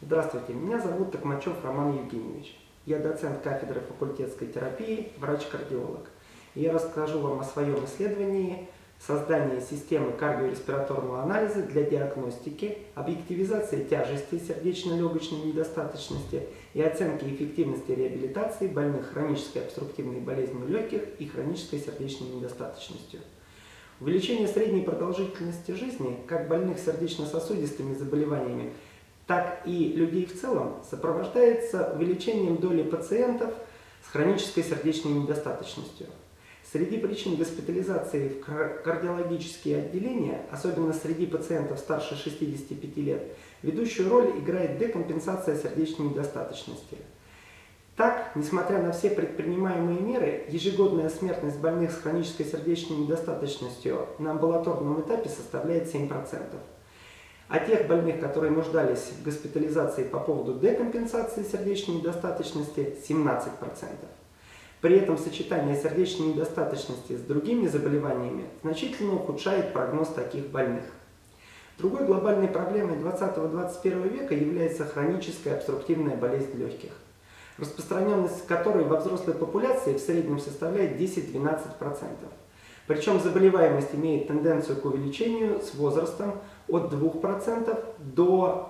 Здравствуйте, меня зовут Токмачев Роман Евгеньевич. Я доцент кафедры факультетской терапии, врач-кардиолог. И я расскажу вам о своем исследовании создания системы кардиореспираторного анализа для диагностики, объективизации тяжести сердечно-легочной недостаточности и оценки эффективности реабилитации больных хронической обструктивной болезнью легких и хронической сердечной недостаточностью. Увеличение средней продолжительности жизни как больных сердечно-сосудистыми заболеваниями, так и людей в целом сопровождается увеличением доли пациентов с хронической сердечной недостаточностью. Среди причин госпитализации в кардиологические отделения, особенно среди пациентов старше 65 лет, ведущую роль играет декомпенсация сердечной недостаточности. Так, несмотря на все предпринимаемые меры, ежегодная смертность больных с хронической сердечной недостаточностью на амбулаторном этапе составляет 7%. А тех больных, которые нуждались в госпитализации по поводу декомпенсации сердечной недостаточности, 17%. При этом сочетание сердечной недостаточности с другими заболеваниями значительно ухудшает прогноз таких больных. Другой глобальной проблемой 20-21 века является хроническая обструктивная болезнь легких, распространенность которой во взрослой популяции в среднем составляет 10-12%. Причем заболеваемость имеет тенденцию к увеличению с возрастом от 2% до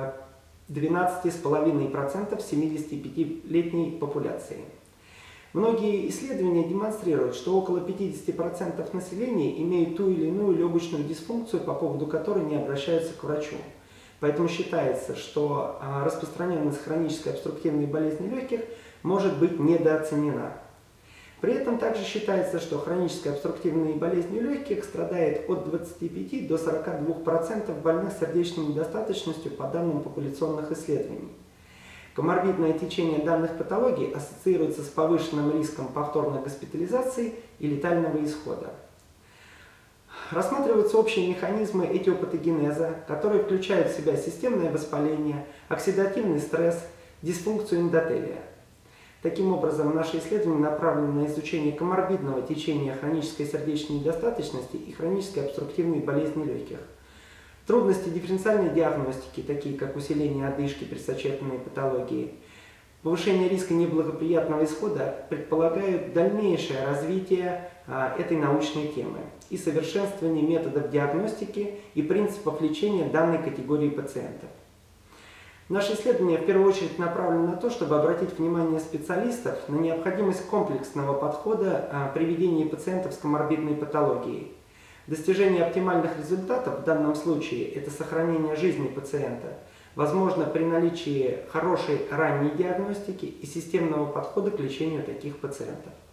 12,5% в 75-летней популяции. Многие исследования демонстрируют, что около 50% населения имеют ту или иную легочную дисфункцию, по поводу которой не обращаются к врачу. Поэтому считается, что распространенность хронической обструктивной болезни легких может быть недооценена. При этом также считается, что хронической обструктивной болезнью легких страдает от 25 до 42% больных с сердечной недостаточностью по данным популяционных исследований. Коморбидное течение данных патологий ассоциируется с повышенным риском повторной госпитализации и летального исхода. Рассматриваются общие механизмы этиопатогенеза, которые включают в себя системное воспаление, оксидативный стресс, дисфункцию эндотелия. Таким образом, наше исследование направлено на изучение коморбидного течения хронической сердечной недостаточности и хронической обструктивной болезни легких. Трудности дифференциальной диагностики, такие как усиление одышки при сочетанной патологии, повышение риска неблагоприятного исхода, предполагают дальнейшее развитие этой научной темы и совершенствование методов диагностики и принципов лечения данной категории пациентов. Наше исследование в первую очередь направлено на то, чтобы обратить внимание специалистов на необходимость комплексного подхода при ведении пациентов с коморбидной патологией. Достижение оптимальных результатов в данном случае – это сохранение жизни пациента, возможно при наличии хорошей ранней диагностики и системного подхода к лечению таких пациентов.